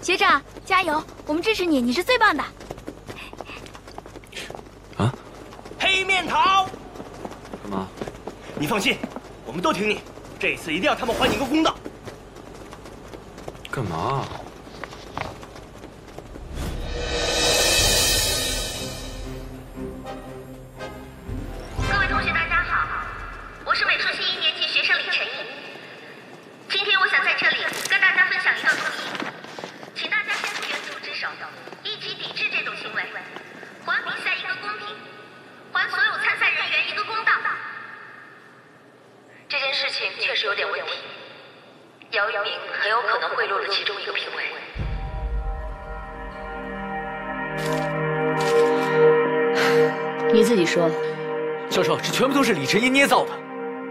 学长加油，我们支持你，你是最棒的。 啊？ 黑面桃， 干嘛？ 你放心，我们都挺你。这次一定让他们还你个公道。 干嘛？ 各位同学，大家好，我是美术系1年级学生李晨毅。今天我想在这里跟大家分享一个东西，请大家伸出援助之手，一起抵制这种行为，还比赛一个公平，还所有参赛人员一个公道。这件事情确实有点问题，姚一鸣很有可能贿赂了其中一个评委。 你自己说。 教授，这全部都是李晨一捏造的。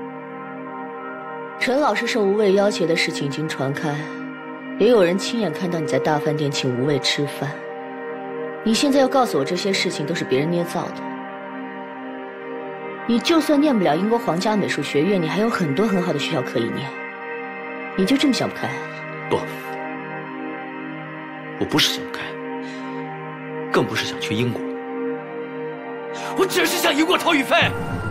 陈老师受无畏要挟的事情已经传开，也有人亲眼看到你在大饭店请无畏吃饭。你现在要告诉我这些事情都是别人捏造的？你就算念不了英国皇家美术学院，你还有很多很好的学校可以念。你就这么想不开？ 不，我不是想不开，更不是想去英国，我只是想赢过陶宇飞。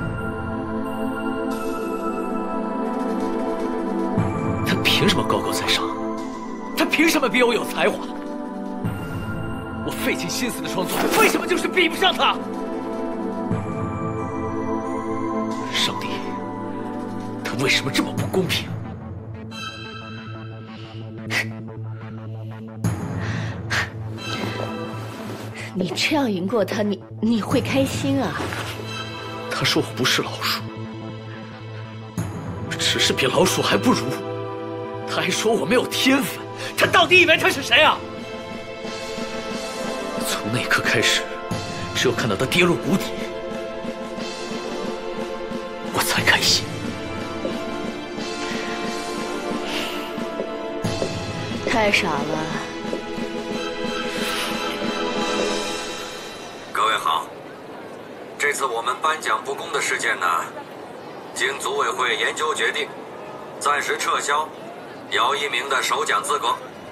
他凭什么高高在上？他凭什么比我有才华？我费尽心思的创作，为什么就是比不上他？上帝，他为什么这么不公平？ 你这样赢过他，你会开心啊？ 他说我不是老鼠，我只是比老鼠还不如。他还说我没有天分，他到底以为他是谁啊？从那一刻开始，只有看到他跌入谷底，我才开心。 太傻了。 各位好，这次我们颁奖不公的事件呢，经组委会研究决定，暂时撤销姚一鸣的首奖资格。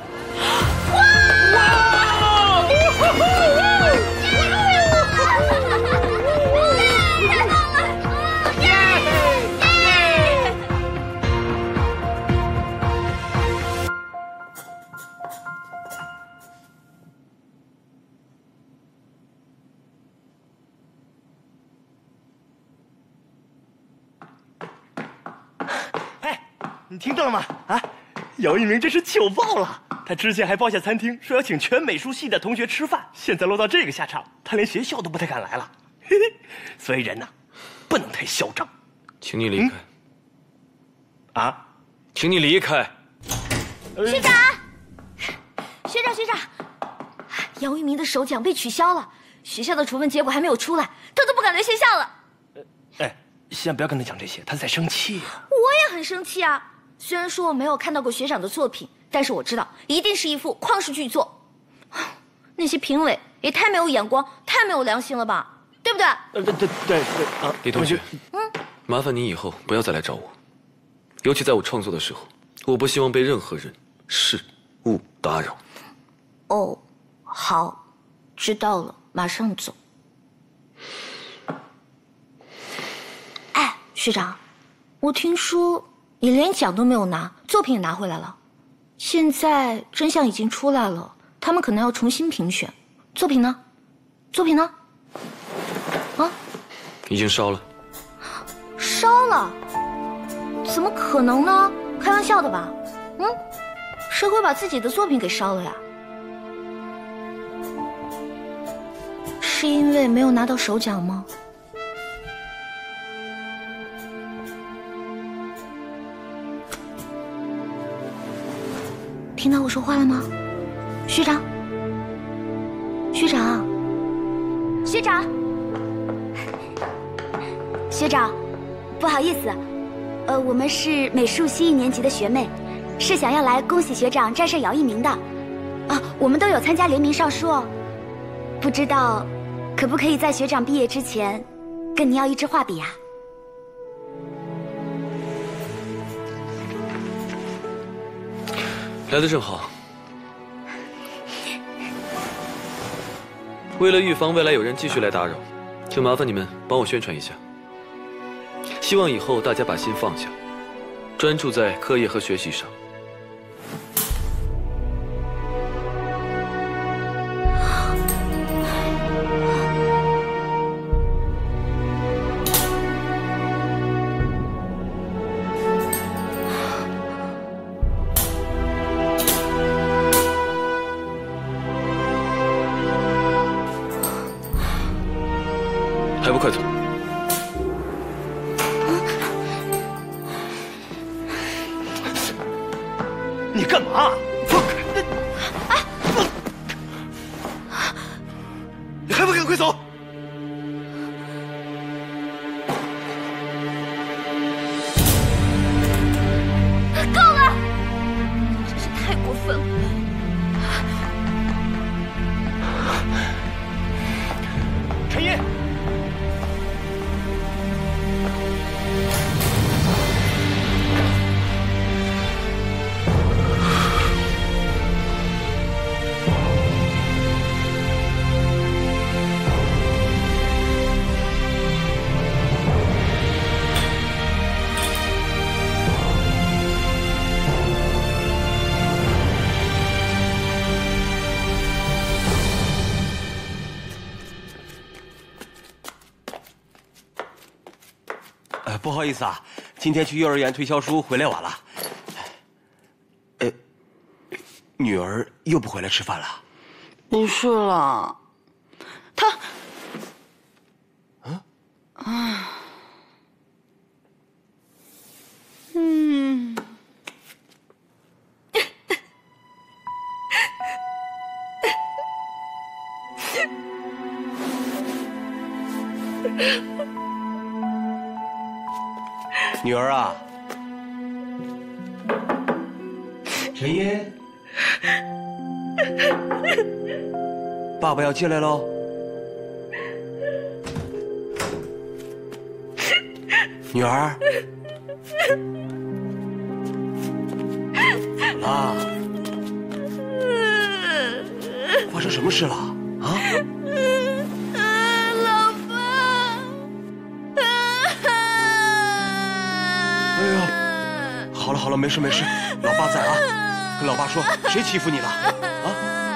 你听到了吗？啊，姚一鸣真是糗爆了！他之前还包下餐厅，说要请全美术系的同学吃饭，现在落到这个下场，他连学校都不太敢来了。嘿嘿，所以人呐，不能太嚣张。 请你离开。 啊， 请你离开。 学长，学长，姚一鸣的首奖被取消了，学校的处分结果还没有出来，他都不敢来学校了。 先不要跟他讲这些，他在生气啊。 我也很生气啊。虽然说我没有看到过学长的作品，但是我知道一定是一幅旷世巨作。那些评委也太没有眼光，太没有良心了吧，对不对？ 对啊， 李同学，麻烦你以后不要再来找我，尤其在我创作的时候，我不希望被任何人、事物打扰。 哦，好，知道了，马上走。哎，学长，我听说你连奖都没有拿，作品也拿回来了。现在真相已经出来了，他们可能要重新评选。作品呢？作品呢？啊？ 已经烧了。 烧了？怎么可能呢？开玩笑的吧？谁会把自己的作品给烧了呀？是因为没有拿到首奖吗？听到我说话了吗？学长，学长，学长， 学长，不好意思，我们是美术系1年级的学妹，是想要来恭喜学长战胜姚一鸣的。啊，我们都有参加联名上书哦。不知道，可不可以在学长毕业之前，跟您要一支画笔啊？ 来的正好， 为了预防未来有人继续来打扰，就麻烦你们帮我宣传一下。希望以后大家把心放下，专注在课业和学习上。还不快走！ 你干嘛？你还不赶快走！ 够了！真是太过分了。 陈烨。 不好意思啊，今天去幼儿园推销书回来晚了。女儿又不回来吃饭了？ 不是了，她， 女儿啊，陈烨，爸爸要进来喽。女儿，怎么了？发生什么事了？啊？好了，没事，老爸在啊，跟老爸说谁欺负你了啊？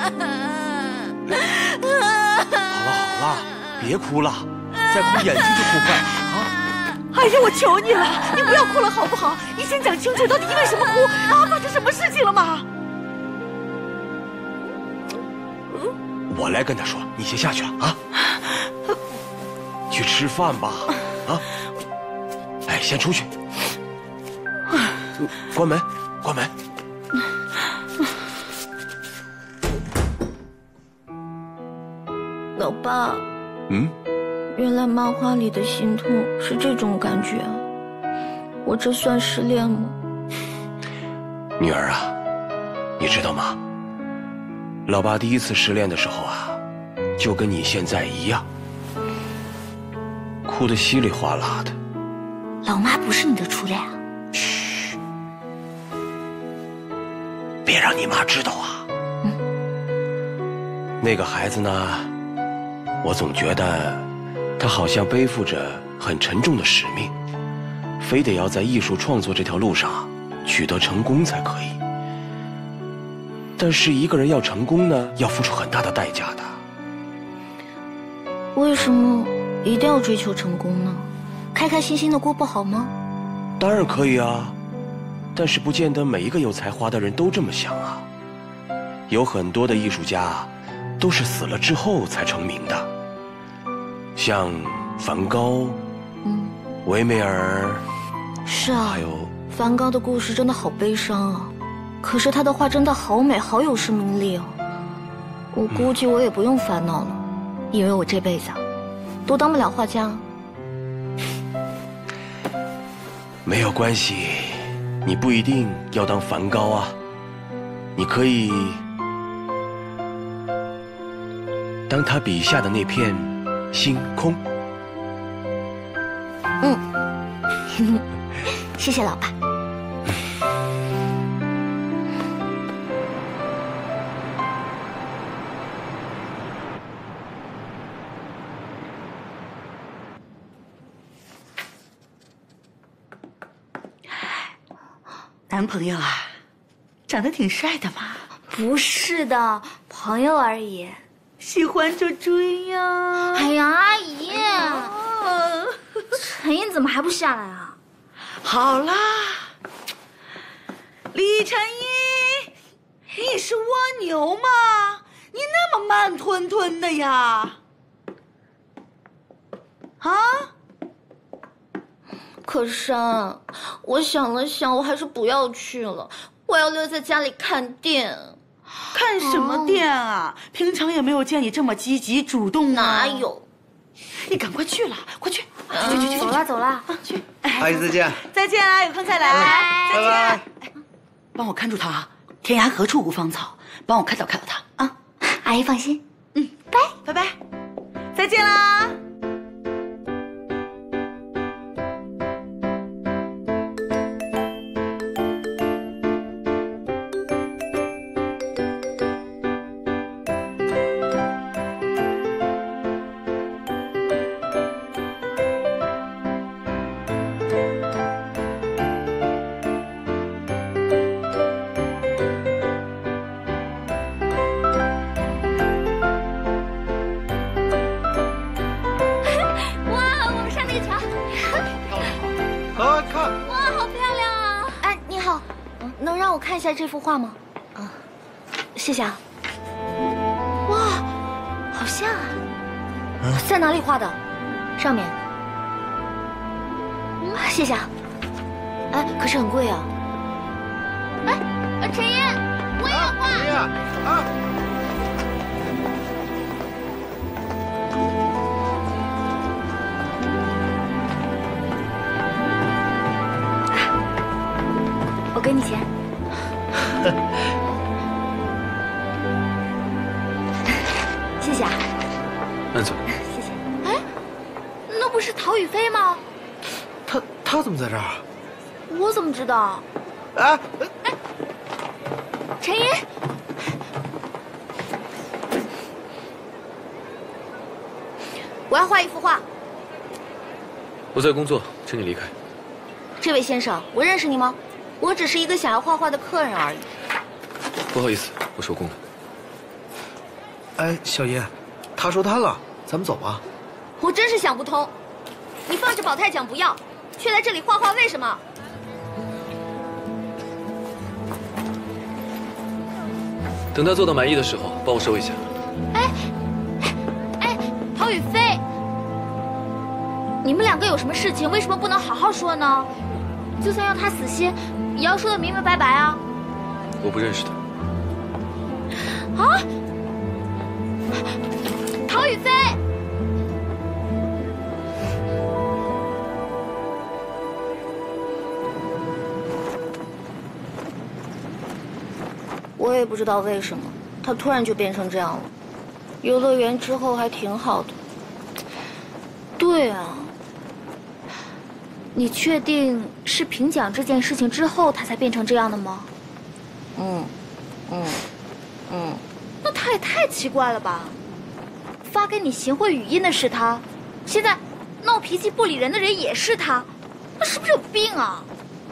好了，别哭了，再哭眼睛就哭坏了啊！ 哎呀，我求你了，你不要哭了好不好？你先讲清楚到底因为什么哭啊？发生什么事情了吗？ 我来跟他说，你先下去了啊，去吃饭吧啊！哎，先出去。关门。 老爸，原来漫画里的心痛是这种感觉啊！我这算失恋吗？ 女儿啊，你知道吗？老爸第一次失恋的时候啊，就跟你现在一样，哭得稀里哗啦的。 老妈不是你的初恋啊！ 别让你妈知道啊！那个孩子呢，我总觉得他好像背负着很沉重的使命，非得要在艺术创作这条路上取得成功才可以。但是一个人要成功呢，要付出很大的代价的。 为什么一定要追求成功呢？开开心心的过不好吗？ 当然可以啊。但是不见得每一个有才华的人都这么想啊。有很多的艺术家都是死了之后才成名的，像梵高、维梅尔。 是啊， 还有梵高的故事真的好悲伤啊，可是他的画真的好美，好有生命力哦。我估计我也不用烦恼了，因为我这辈子都当不了画家。 没有关系。你不一定要当梵高啊，你可以当他笔下的那片星空。 谢谢老爸。 男朋友啊，长得挺帅的嘛。 不是的，朋友而已。 喜欢就追呀。 哎呀，阿姨，陈英怎么还不下来啊？ 好啦，李晨一，你是蜗牛吗？你那么慢吞吞的呀？啊？ 可珊，我想了想，我还是不要去了。我要留在家里看店。 看什么店啊？平常也没有见你这么积极主动啊。 哪有？ 你赶快去了，快去！去， 走了走了， 去。 阿姨再见。 再见啊，有空再来。 拜拜。 帮我看住他啊！天涯何处无芳草，帮我看到他啊！ 阿姨放心。 拜拜，再见啦。 看一下这幅画吗？谢谢啊。哇，好像啊。在哪里画的？上面。谢谢啊。哎，可是很贵啊。 陈一，我也要画。 陈一啊。 我给你钱。谢谢啊。 慢走。 谢谢。 哎，那不是陶宇飞吗？ 他怎么在这儿？ 我怎么知道？ 哎， 陈一，我要画一幅画。 我在工作，请你离开。 这位先生，我认识你吗？我只是一个想要画画的客人而已。 不好意思，我收工了。 哎，小叶，他收摊了，咱们走吧。 我真是想不通，你放着宝泰奖不要，却来这里画画，为什么？ 等他做到满意的时候，帮我收一下。 哎，陶宇飞，你们两个有什么事情，为什么不能好好说呢？就算要他死心，也要说得明明白白啊！ 我不认识他。 啊！陶宇飞，我也不知道为什么，他突然就变成这样了。游乐园之后还挺好的。对啊。你确定是评奖这件事情之后他才变成这样的吗？那他也太奇怪了吧！发给你行贿语音的是他，现在闹脾气不理人的人也是他，他是不是有病啊？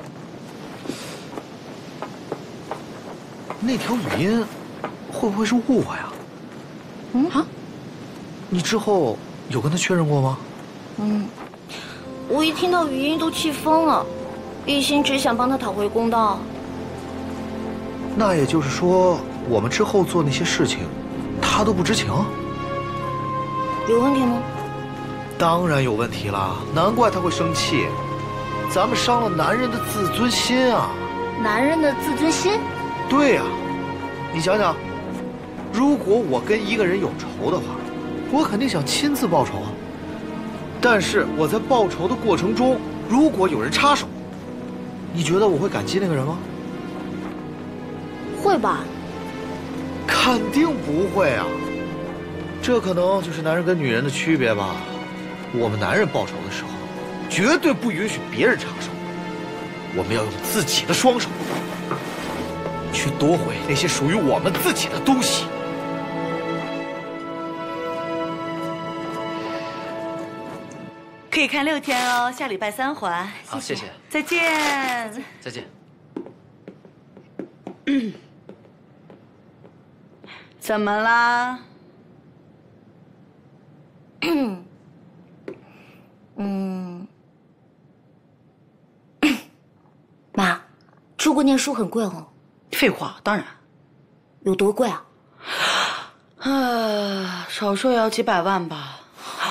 那条语音会不会是误会啊？你之后有跟他确认过吗？ 我一听到语音都气疯了，一心只想帮他讨回公道。 那也就是说，我们之后做那些事情，他都不知情？ 有问题吗？ 当然有问题了，难怪他会生气。咱们伤了男人的自尊心啊！ 男人的自尊心？ 对呀，你想想，如果我跟一个人有仇的话，我肯定想亲自报仇啊。但是我在报仇的过程中，如果有人插手，你觉得我会感激那个人吗？ 会吧？ 肯定不会啊！这可能就是男人跟女人的区别吧。我们男人报仇的时候，绝对不允许别人插手，我们要用自己的双手去夺回那些属于我们自己的东西。 可以看6天哦，下礼拜3还。 好，谢谢。 再见。 再见。 怎么啦？ 妈，出国念书很贵哦。 废话，当然。 有多贵啊？ 少说也要几百万吧。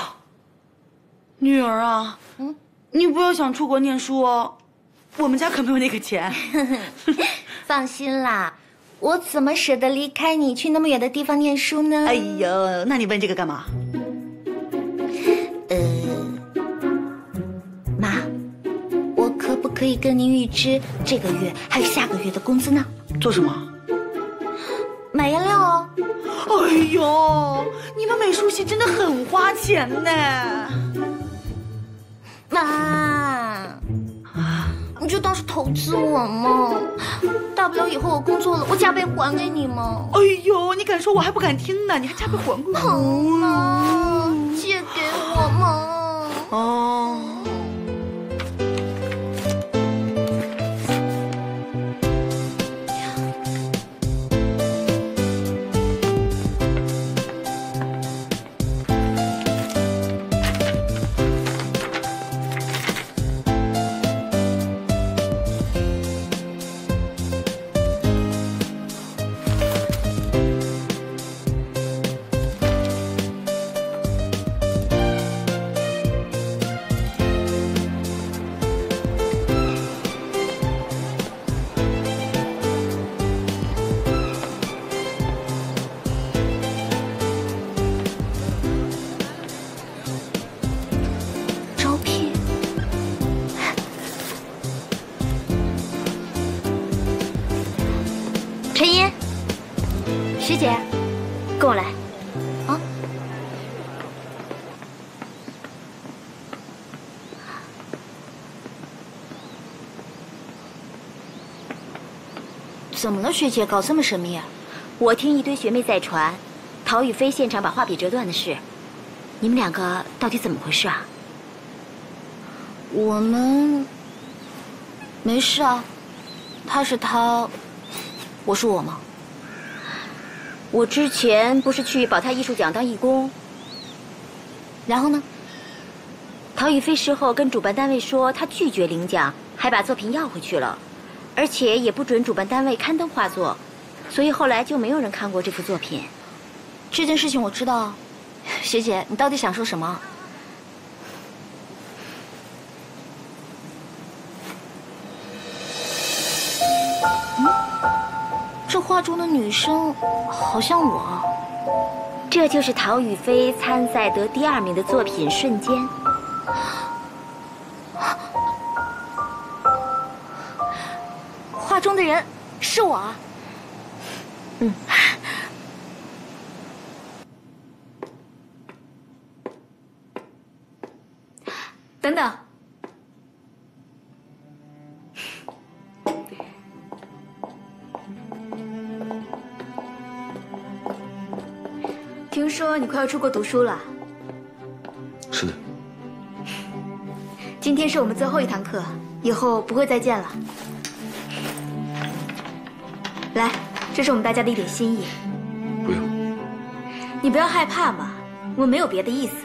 女儿啊，你不要想出国念书哦，我们家可没有那个钱。 放心啦，我怎么舍得离开你去那么远的地方念书呢？ 哎呦，那你问这个干嘛？ 妈，我可不可以跟您预支这个月还有下个月的工资呢？ 做什么？ 买颜料哦。 哎呦，你们美术系真的很花钱呢。 妈，你就当是投资我嘛，大不了以后我工作了，我加倍还给你嘛。 哎呦，你敢说我还不敢听呢，你还加倍还给我？ 好嘛，借给我嘛。 哦。 陈音，师姐，跟我来。啊？ 怎么了，学姐？搞这么神秘啊？ 我听一堆学妹在传，陶宇飞现场把画笔折断的事，你们两个到底怎么回事啊？ 我们没事啊，他是他。我是我吗？ 我之前不是去宝泰艺术奖当义工， 然后呢？ 陶宇飞事后跟主办单位说他拒绝领奖，还把作品要回去了，而且也不准主办单位刊登画作，所以后来就没有人看过这幅作品。 这件事情我知道，学姐，你到底想说什么？这画中的女生好像我。 这就是陶宇飞参赛得第2名的作品《瞬间》。 画中的人是我啊。等等。听说你快要出国读书了。 是的。 今天是我们最后一堂课，以后不会再见了。来，这是我们大家的一点心意。 不用。 你不要害怕嘛，我没有别的意思。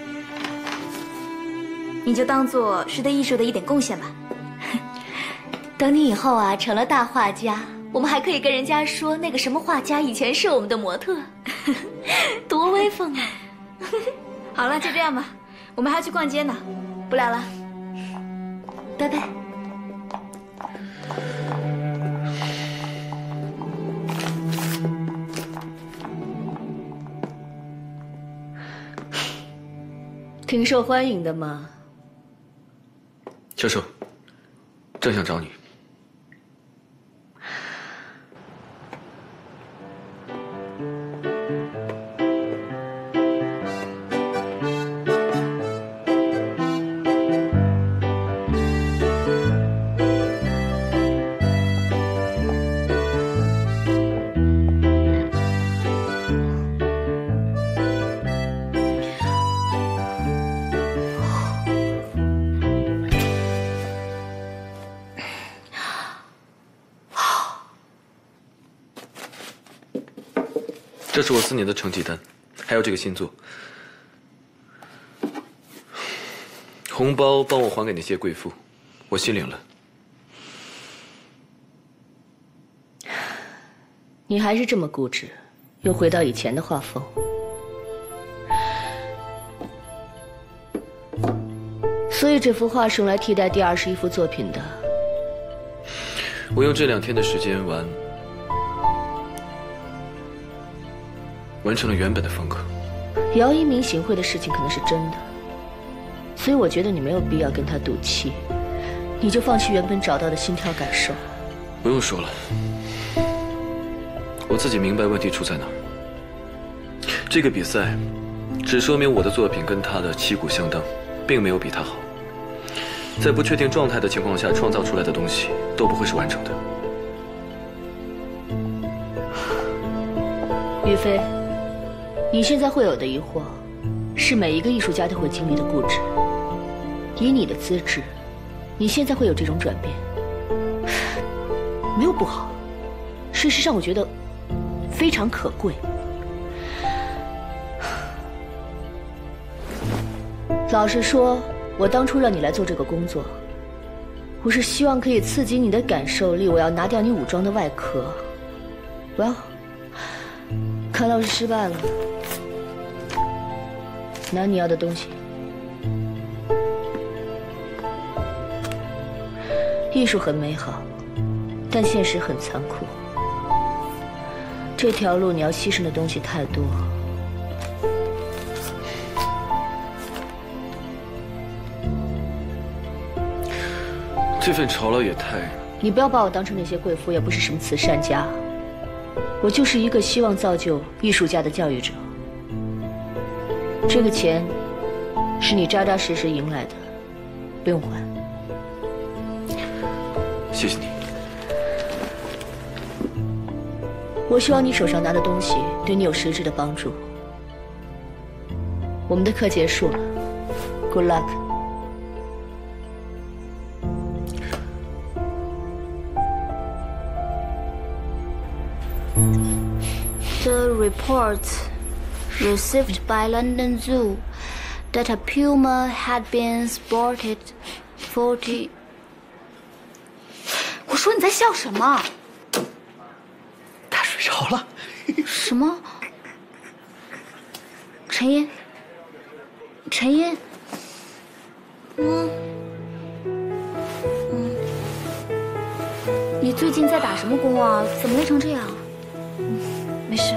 你就当做是对艺术的一点贡献吧。等你以后啊成了大画家，我们还可以跟人家说那个什么画家以前是我们的模特，多威风啊！好了，就这样吧，我们还要去逛街呢，不聊了，拜拜。 挺受欢迎的嘛。 教授，正想找你。 这是我4年的成绩单，还有这个新作。红包帮我还给那些贵妇，我心领了。 你还是这么固执，又回到以前的画风。所以这幅画是用来替代第21幅作品的。 我用这2天的时间完成了原本的风格。 姚一鸣行贿的事情可能是真的，所以我觉得你没有必要跟他赌气，你就放弃原本找到的心跳感受。 不用说了，我自己明白问题出在哪儿。这个比赛只说明我的作品跟他的旗鼓相当，并没有比他好。在不确定状态的情况下创造出来的东西都不会是完整的。 于飞，你现在会有的疑惑，是每一个艺术家都会经历的固执。以你的资质，你现在会有这种转变，没有不好。事实上，我觉得非常可贵。老实说，我当初让你来做这个工作，我是希望可以刺激你的感受力，我要拿掉你武装的外壳。Well， 看来我是失败了。拿你要的东西。艺术很美好，但现实很残酷。这条路你要牺牲的东西太多。 这份酬劳也太…… 你不要把我当成那些贵妇，也不是什么慈善家，我就是一个希望造就艺术家的教育者。这个钱是你扎扎实实赢来的，不用还。 谢谢你。 我希望你手上拿的东西对你有实质的帮助。我们的课结束了 ，Good luck。 The report received by London Zoo that a puma had been spotted 40. 我说你在笑什么？ 他睡着了。 什么？陈烟？陈烟？你最近在打什么工啊？怎么累成这样？没事。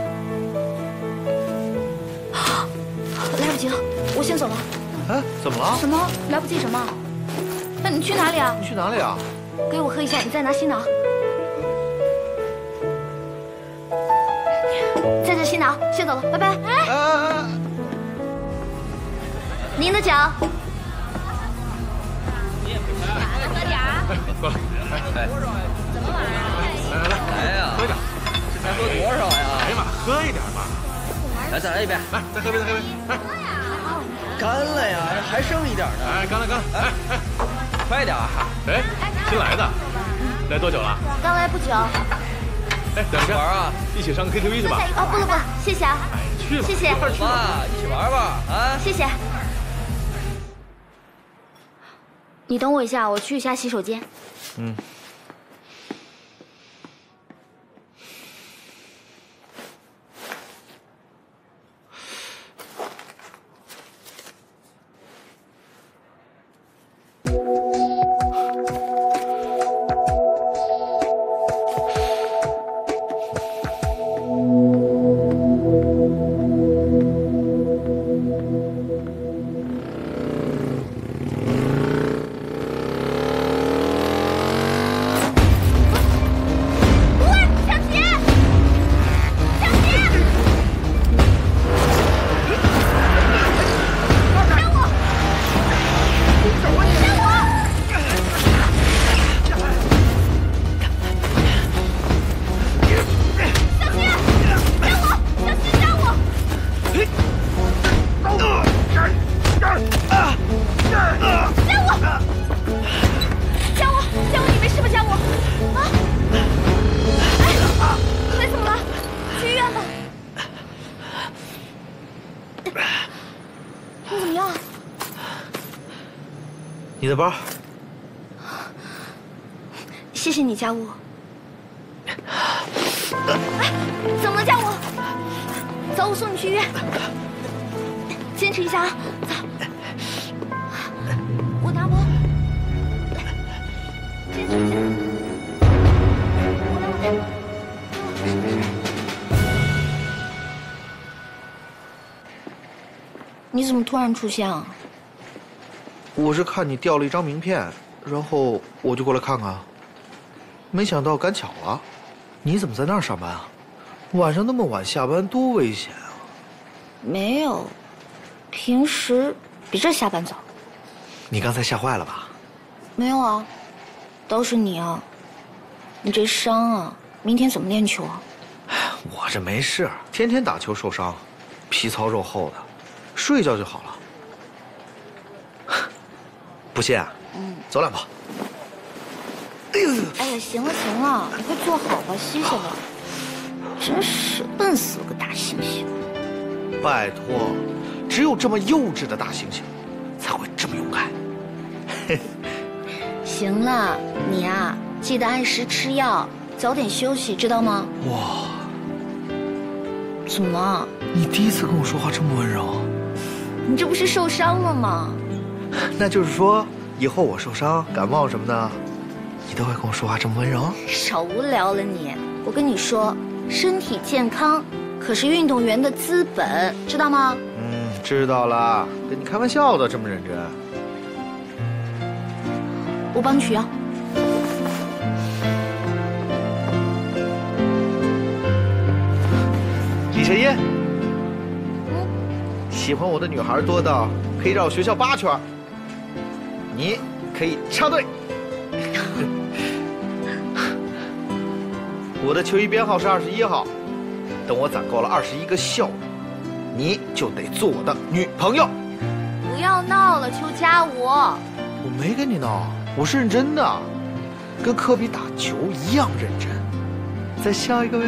来不及了，我先走了。 哎，怎么了？ 什么？来不及什么？那你去哪里啊？ 你去哪里啊？ 给我喝一下，你再拿新囊。在这新囊，先走了，拜拜。哎，您的酒。 喝点儿。 过来，哎， 怎么玩啊？来呀， 喝点。 这才喝多少呀？ 哎呀妈，喝一点吧。 来，再来一杯。 来，再喝一杯，再喝一杯。哎， 干了呀，还剩一点呢。 哎，干了，干了。哎， 快点啊！ 哎，新来的，来多久了？ 刚来不久。 哎，等着玩啊！一起上个 KTV 去吧。 哦，不了不了，谢谢啊。 哎，去吧， 谢谢。 一块去吧， 一起玩吧啊！ 谢谢。你等我一下，我去一下洗手间。 嗯。 的包。 谢谢你，家务。怎么了，家务？走，我送你去医院。坚持一下啊，走。我拿我。坚持一下。你怎么突然出现啊？ 我是看你掉了一张名片，然后我就过来看看。没想到赶巧了，你怎么在那儿上班啊？晚上那么晚下班多危险啊！ 没有，平时比这下班早。 你刚才吓坏了吧？ 没有啊，都是你啊！你这伤啊，明天怎么练球啊？ 我这没事，天天打球受伤，皮糙肉厚的，睡一觉就好了。不信啊？走两步。 哎呀，行了行了，你快坐好吧，歇歇吧。真是笨死了个大猩猩！ 拜托，只有这么幼稚的大猩猩，才会这么勇敢。 行了，你啊，记得按时吃药，早点休息，知道吗？ 哇， 怎么了？ 你第一次跟我说话这么温柔。 你这不是受伤了吗？ 那就是说，以后我受伤、感冒什么的，你都会跟我说话这么温柔？ 少无聊了你！我跟你说，身体健康可是运动员的资本，知道吗？ 知道了。跟你开玩笑的，这么认真。 我帮你取药。 李晨烨，喜欢我的女孩多到可以绕学校8圈，你可以插队。我的球衣编号是21号，等我攒够了21个校友，你就得做我的女朋友。 不要闹了，邱家武。 我没跟你闹，我是认真的，跟科比打球一样认真。再笑一个呗。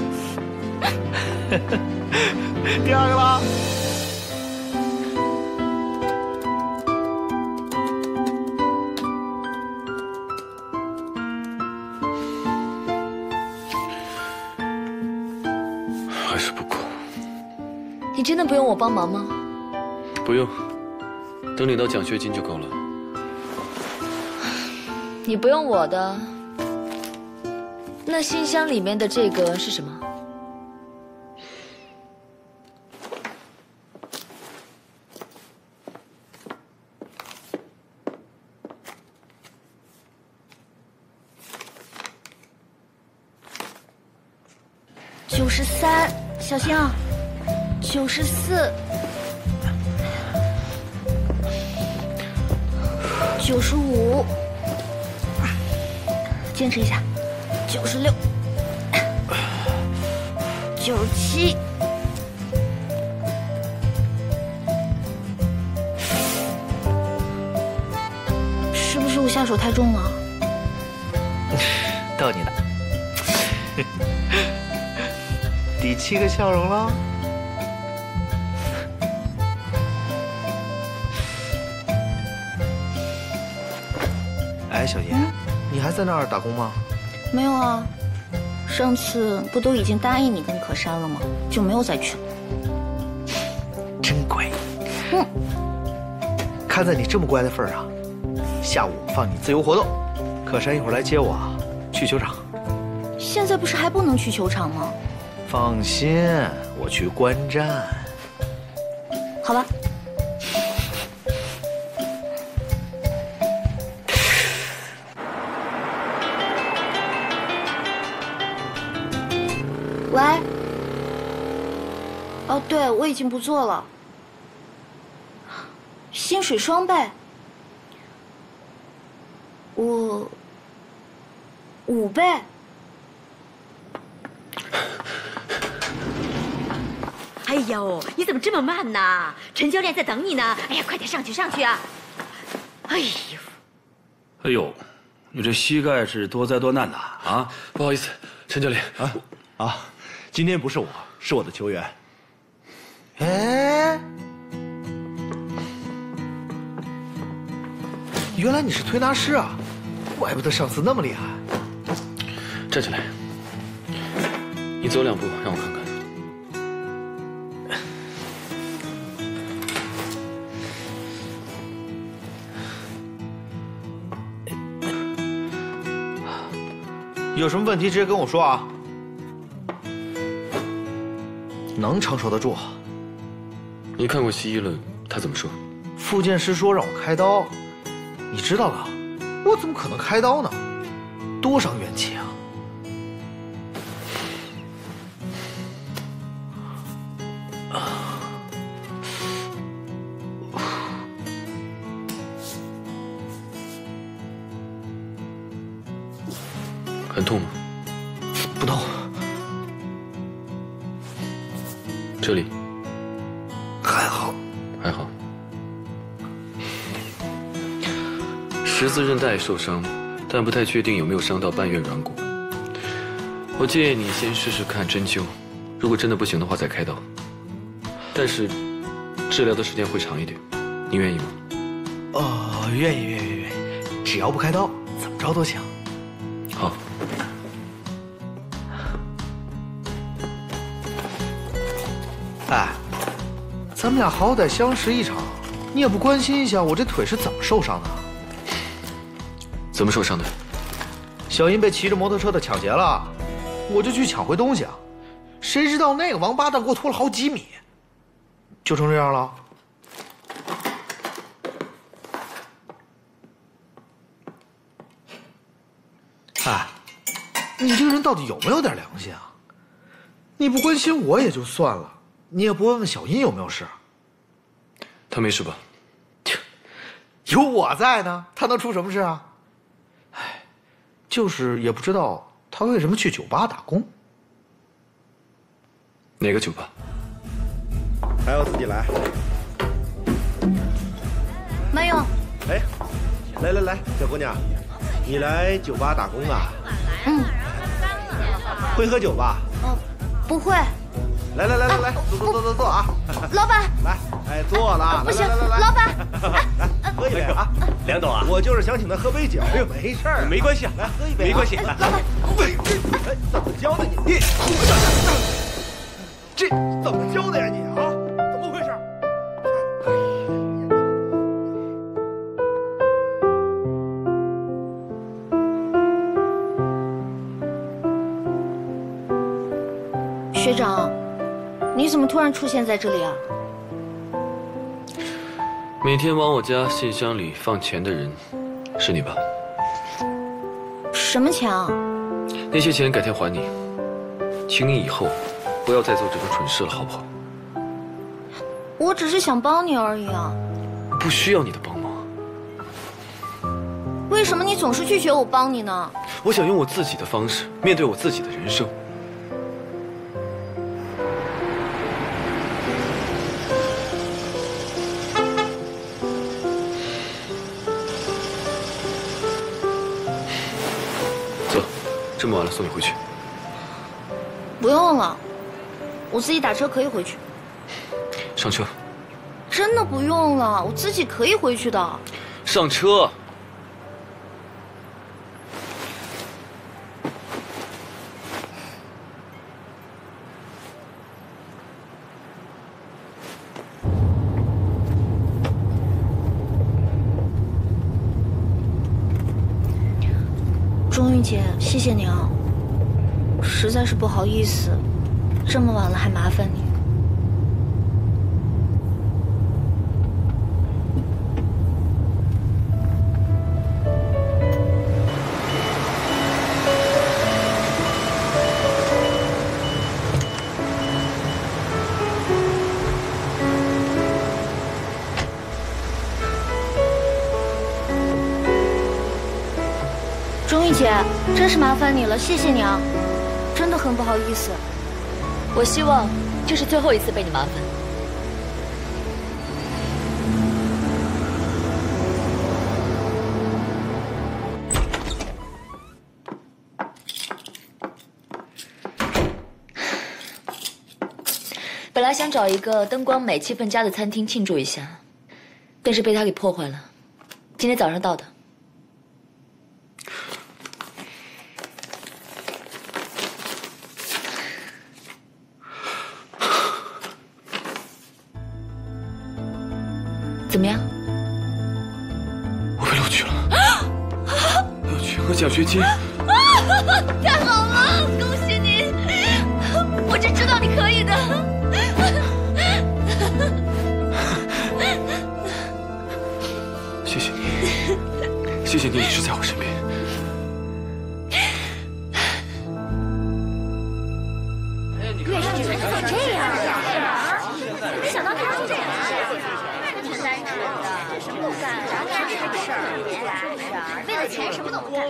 第二个吧。 还是不够。 你真的不用我帮忙吗？ 不用，等领到奖学金就够了。 你不用我的，那信箱里面的这个是什么？ 93，小心啊！94、95，坚持一下，96、97。是不是我下手太重了？ 逗你的。第7个笑容了。哎，小叶，你还在那儿打工吗？ 没有啊，上次不都已经答应你跟可珊了吗？就没有再去了。 真乖。看在你这么乖的份上，下午放你自由活动，可珊一会儿来接我，去球场。 现在不是还不能去球场吗？ 放心，我去观战。 好吧。喂。哦，对，我已经不做了。薪水双倍。我5倍。 哎呦，你怎么这么慢呢？陈教练在等你呢。哎呀，快点上去上去啊！哎呦， 哎呦，你这膝盖是多灾多难呐啊！ 不好意思，陈教练今天不是我，是我的球员。 哎， 原来你是推拿师啊，怪不得上次那么厉害。 站起来，你走2步，让我看看。 有什么问题直接跟我说啊，能承受得住。 你看过西医了，他怎么说？ 复健师说让我开刀，你知道的，我怎么可能开刀呢？多伤元气啊！ 很痛吗？ 不痛。 这里还好， 还好。十字韧带受伤，但不太确定有没有伤到半月软骨。我建议你先试试看针灸，如果真的不行的话再开刀。但是治疗的时间会长一点，你愿意吗？ 愿意，只要不开刀，怎么着都行。 好。 哎，咱们俩好歹相识一场，你也不关心一下我这腿是怎么受伤的？ 怎么受伤的？ 小英被骑着摩托车的抢劫了，我就去抢回东西啊，谁知道那个王八蛋给我拖了好几米，就成这样了。哎，你这个人到底有没有点良心啊？你不关心我也就算了，你也不问问小英有没有事？ 他没事吧？ 有我在呢，他能出什么事啊？哎，就是也不知道他为什么去酒吧打工。 哪个酒吧？ 还要自己来？ 没有。 哎，来，小姑娘，你来酒吧打工啊？ 嗯。 会喝酒吧？ 不会。 来，坐啊！ 老板， 来，哎，坐了啊！ 不行， 来， 老板， 来喝一杯啊！ 梁董啊， 我就是想请他喝杯酒，没事儿， 没关系， 来喝一杯， 没关系。 老板，哎，怎么教的你？这怎么教的呀你啊？怎么回事？ 学长，你怎么突然出现在这里啊？ 每天往我家信箱里放钱的人，是你吧？ 什么钱啊？ 那些钱改天还你，请你以后不要再做这种蠢事了，好不好？ 我只是想帮你而已啊。 不需要你的帮忙。 为什么你总是拒绝我帮你呢？ 我想用我自己的方式面对我自己的人生。走，这么晚了，送你回去。 不用了，我自己打车可以回去。 上车。 真的不用了，我自己可以回去的。 上车。 钟玉姐，谢谢你啊，实在是不好意思，这么晚了还麻烦你。钟玉姐，真是麻烦你了，谢谢你啊，真的很不好意思。 我希望这是最后一次被你麻烦。本来想找一个灯光美、气氛佳的餐厅庆祝一下，但是被他给破坏了。 今天早上到的。怎么样？ 我被录取了，还有全额奖学金。 太好了，恭喜你！我只知道你可以的。 谢谢你，谢谢你一直在我身边。 越是觉得怎么这样啊？没想到他是这样。挺单纯的，什么都干，干这个事儿，为了钱什么都不干。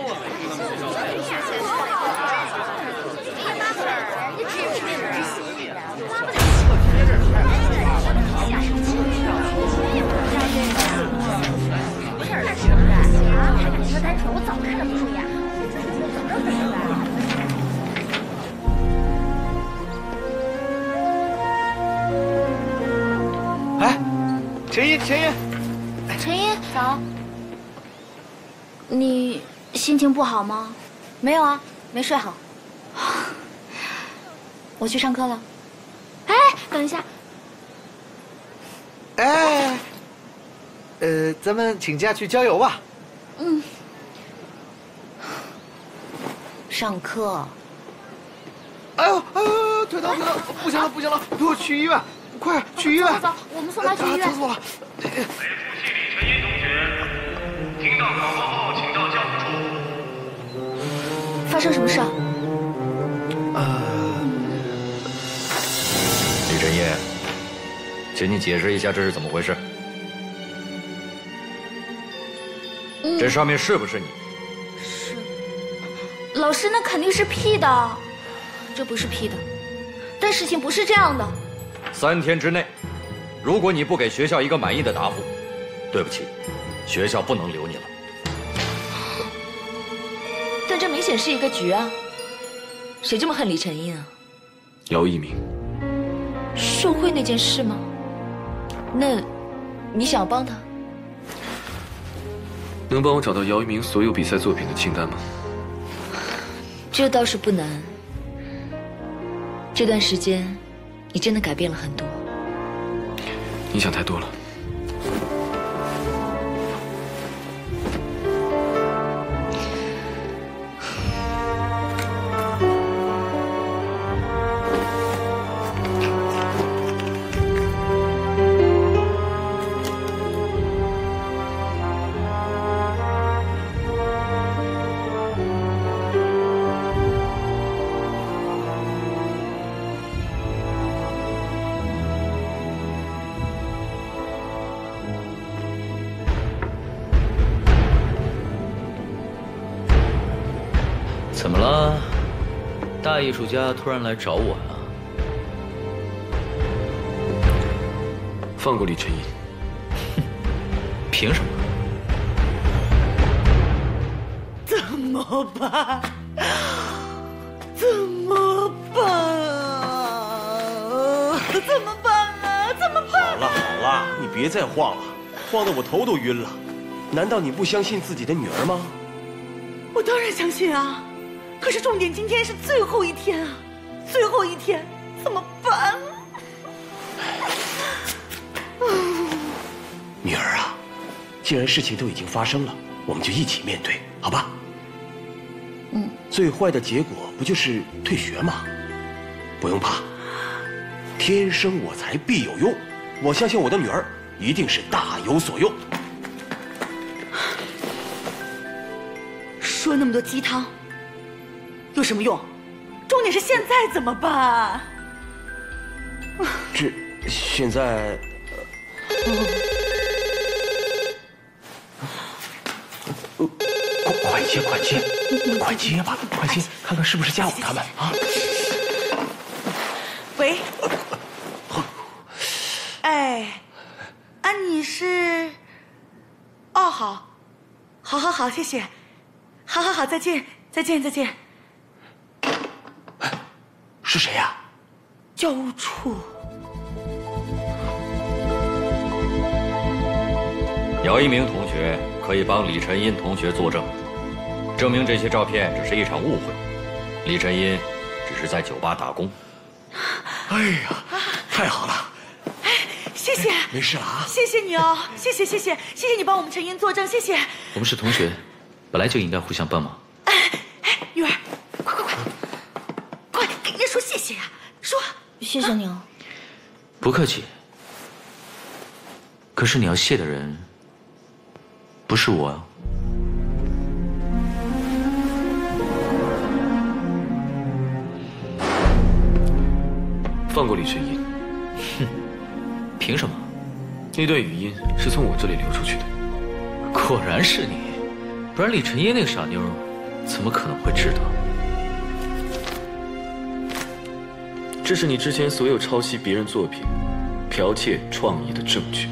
不是他什么的啊？他跟你说单纯，我早看得不顺眼。怎么的？ 哎，陈一， 陈一，早。你心情不好吗？ 没有啊，没睡好。 我去上课了。 哎，等一下。 哎，咱们请假去郊游吧。 嗯。上课。 哎呦，腿疼，不行了，给我去医院，快去医院！ 走，我们送他去医院。 走了。 北附系李晨音同学，听到广播后，请到教务处。 发生什么事啊？ 李晨音，请你解释一下这是怎么回事？这上面是不是你？ 是。老师，那肯定是 P 的。这不是 P 的，但事情不是这样的。 3天之内，如果你不给学校一个满意的答复，对不起，学校不能留你了。 但这明显是一个局啊！谁这么恨李晨音啊？ 姚一鸣。 受贿那件事吗？那，你想帮他？ 能帮我找到姚一鸣所有比赛作品的清单吗？ 这倒是不难。这段时间，你真的改变了很多。 你想太多了。 怎么了？大艺术家突然来找我呀？ 放过李晨音。 凭什么？ 怎么办？怎么办啊？怎么办啊？怎么办？ 好了，你别再晃了，晃得我头都晕了。难道你不相信自己的女儿吗？ 我当然相信啊。可是重点今天是最后一天啊，最后一天怎么办？ 女儿啊，既然事情都已经发生了，我们就一起面对，好吧？最坏的结果不就是退学吗？不用怕，天生我材必有用，我相信我的女儿一定是大有所用。 说那么多鸡汤有什么用？重点是现在怎么办？ 这现在，快接吧，快接，看看是不是家务他们啊。 喂，哎，啊，你是？哦，好，谢谢，好，再见。 是谁呀？ 教务处。 姚一鸣同学可以帮李晨音同学作证，证明这些照片只是一场误会。李晨音只是在酒吧打工。 哎呀，太好了！ 哎，谢谢， 没事了啊！ 谢谢你哦，谢谢你帮我们陈音作证，谢谢。 我们是同学，本来就应该互相帮忙。 玉儿，快，给人家说谢谢呀！说， 谢谢你哦。 不客气。可是你要谢的人不是我啊。 放过李晨音。 哼，凭什么？ 那段语音是从我这里流出去的。 果然是你，不然李晨音那个傻妞怎么可能会知道？ 这是你之前所有抄袭别人作品、剽窃创意的证据。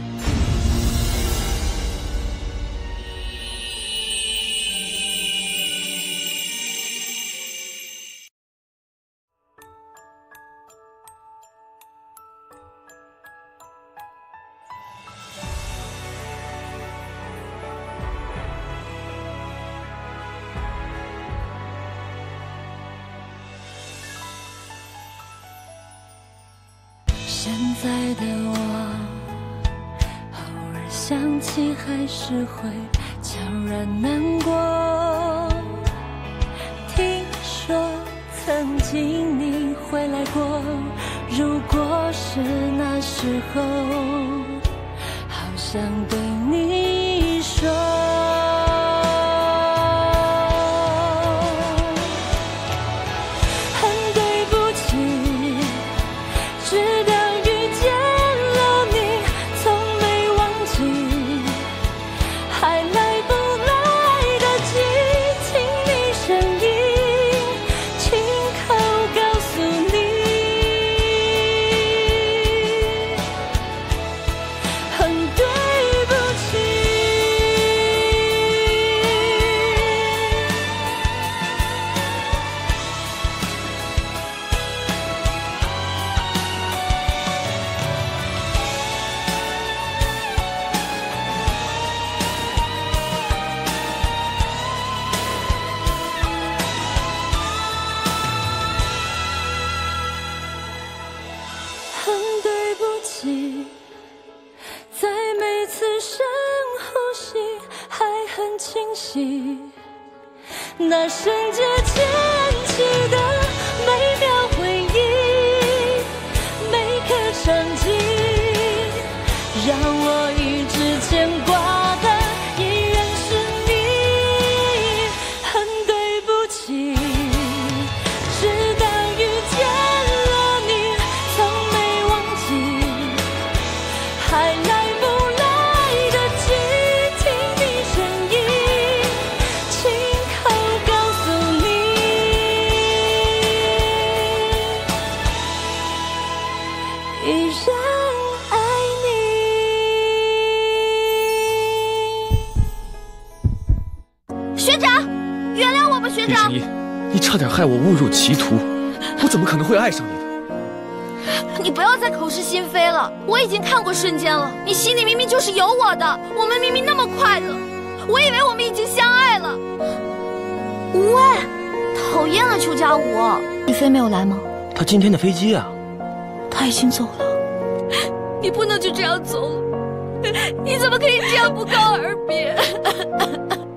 现在的我，偶尔想起还是会悄然难过。听说曾经你回来过，如果是那时候，好想对你说。那瞬间牵起的每秒回忆，每个场景，让我一直牵挂的依然是你。很对不起，直到遇见了你，从没忘记，还来不来得及听你声音。 学长，原谅我吧，学长。 李晨音，你差点害我误入歧途，我怎么可能会爱上你的？ 你不要再口是心非了，我已经看过瞬间了，你心里明明就是有我的，我们明明那么快乐，我以为我们已经相爱了。喂，讨厌了邱家武，你飞没有来吗？ 他今天的飞机啊。 他已经走了。你不能就这样走了，你怎么可以这样不告而别？